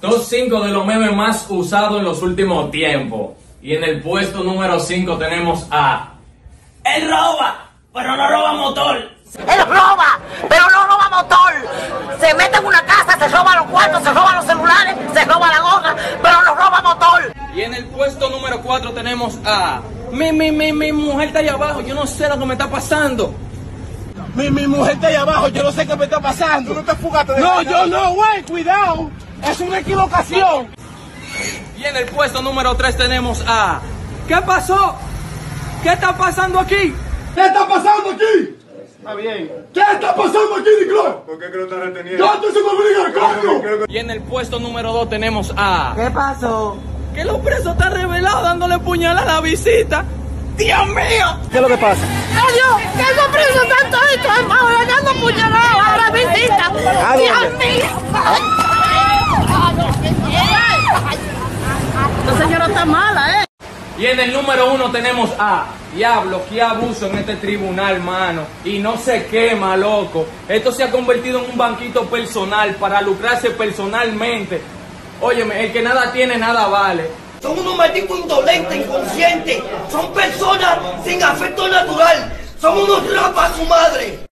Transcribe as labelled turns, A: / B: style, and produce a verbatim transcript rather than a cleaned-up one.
A: Top cinco de los memes más usados en los últimos tiempos. Y en el puesto número cinco tenemos a... Él roba, pero no roba motor.
B: Él roba, pero no roba motor. Se mete en una casa, se roba los cuartos, se roba los celulares, se roba la gorra, pero no roba motor.
A: Y en el puesto número cuatro tenemos a... Mi, mi, mi, mi mujer está allá abajo, yo no sé lo que me está pasando.
C: Mi, mi mujer está allá abajo, yo no sé qué me está pasando.
D: ¿Tú no te fugaste de
C: No,
D: la
C: yo no, güey, cuidado. Es una equivocación.
A: Y en el puesto número tres tenemos a... ¿Qué pasó? ¿Qué está pasando aquí?
D: ¿Qué está pasando aquí?
C: Está bien.
D: ¿Qué está pasando aquí, Nicolo?
E: ¿Por qué que lo está reteniendo?
D: ¡Ya te se me olvidó el coño!
A: Y en el puesto número dos tenemos a...
B: ¿Qué pasó?
A: Que los presos están revelados dándole puñal a la visita. ¡Dios mío!
C: ¿Qué es lo que pasa?
B: Adiós, que esos presos están toditos hermano, dando puñaladas a la visita.
C: ¿A
B: Dios
C: dónde?
B: mío. Esta señora está mala, ¿eh?
A: Y en el número uno tenemos a... Diablo, qué abuso en este tribunal, mano. Y no se quema, loco. Esto se ha convertido en un banquito personal para lucrarse personalmente. Óyeme, el que nada tiene, nada vale.
F: Son unos malditos indolentes, inconscientes. Son personas sin afecto natural. Son unos rapas a su madre.